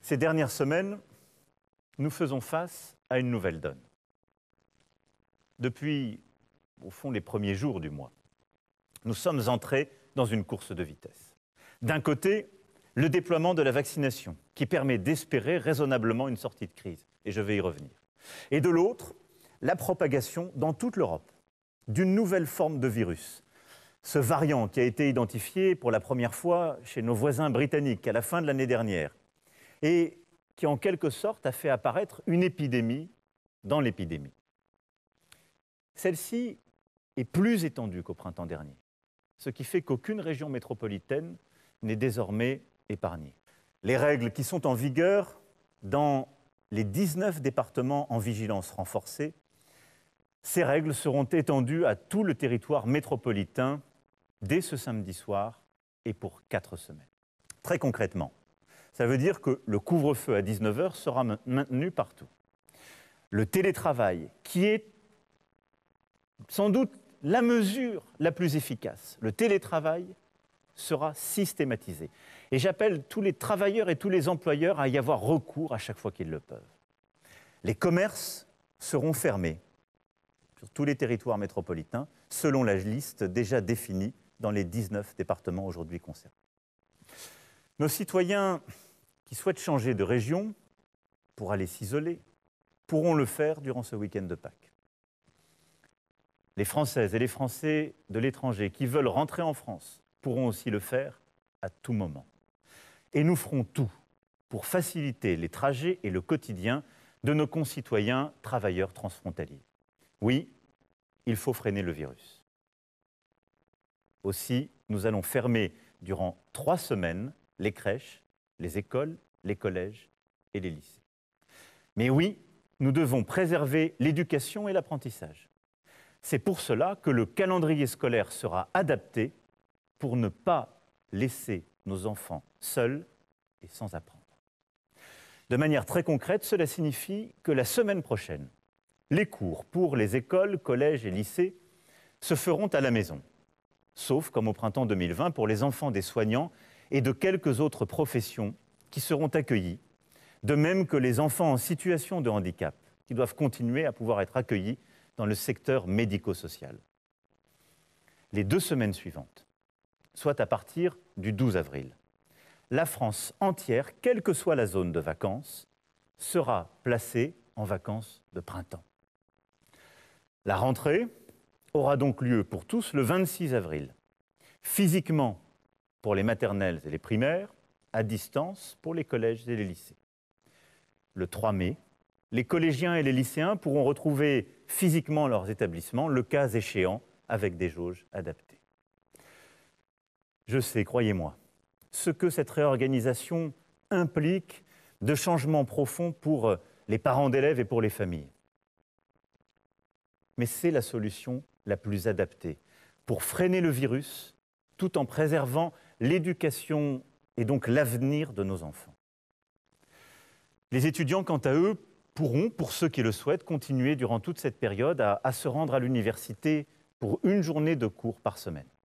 Ces dernières semaines, nous faisons face à une nouvelle donne. Depuis, au fond, les premiers jours du mois, nous sommes entrés dans une course de vitesse. D'un côté, le déploiement de la vaccination, qui permet d'espérer raisonnablement une sortie de crise, et je vais y revenir. Et de l'autre, la propagation dans toute l'Europe d'une nouvelle forme de virus. Ce variant qui a été identifié pour la première fois chez nos voisins britanniques à la fin de l'année dernière et qui en quelque sorte a fait apparaître une épidémie dans l'épidémie. Celle-ci est plus étendue qu'au printemps dernier, ce qui fait qu'aucune région métropolitaine n'est désormais épargnée. Les règles qui sont en vigueur dans les 19 départements en vigilance renforcée, ces règles seront étendues à tout le territoire métropolitain dès ce samedi soir et pour 4 semaines. Très concrètement, ça veut dire que le couvre-feu à 19 h sera maintenu partout. Le télétravail, qui est sans doute la mesure la plus efficace, le télétravail sera systématisé. Et j'appelle tous les travailleurs et tous les employeurs à y avoir recours à chaque fois qu'ils le peuvent. Les commerces seront fermés sur tous les territoires métropolitains, selon la liste déjà définie dans les 19 départements aujourd'hui concernés. Nos citoyens qui souhaitent changer de région pour aller s'isoler pourront le faire durant ce week-end de Pâques. Les Françaises et les Français de l'étranger qui veulent rentrer en France pourront aussi le faire à tout moment. Et nous ferons tout pour faciliter les trajets et le quotidien de nos concitoyens travailleurs transfrontaliers. Oui, il faut freiner le virus. Aussi, nous allons fermer durant 3 semaines les crèches, les écoles, les collèges et les lycées. Mais oui, nous devons préserver l'éducation et l'apprentissage. C'est pour cela que le calendrier scolaire sera adapté pour ne pas laisser nos enfants seuls et sans apprendre. De manière très concrète, cela signifie que la semaine prochaine, les cours pour les écoles, collèges et lycées se feront à la maison, sauf comme au printemps 2020 pour les enfants des soignants et de quelques autres professions qui seront accueillis, de même que les enfants en situation de handicap qui doivent continuer à pouvoir être accueillis dans le secteur médico-social. Les 2 semaines suivantes, soit à partir du 12 avril, la France entière, quelle que soit la zone de vacances, sera placée en vacances de printemps. La rentrée aura donc lieu pour tous le 26 avril, physiquement pour les maternelles et les primaires, à distance pour les collèges et les lycées. Le 3 mai, les collégiens et les lycéens pourront retrouver physiquement leurs établissements, le cas échéant, avec des jauges adaptées. Je sais, croyez-moi, ce que cette réorganisation implique de changements profonds pour les parents d'élèves et pour les familles. Mais c'est la solution la plus adaptée pour freiner le virus tout en préservant l'éducation et donc l'avenir de nos enfants. Les étudiants, quant à eux, pourront, pour ceux qui le souhaitent, continuer durant toute cette période à se rendre à l'université pour une journée de cours par semaine.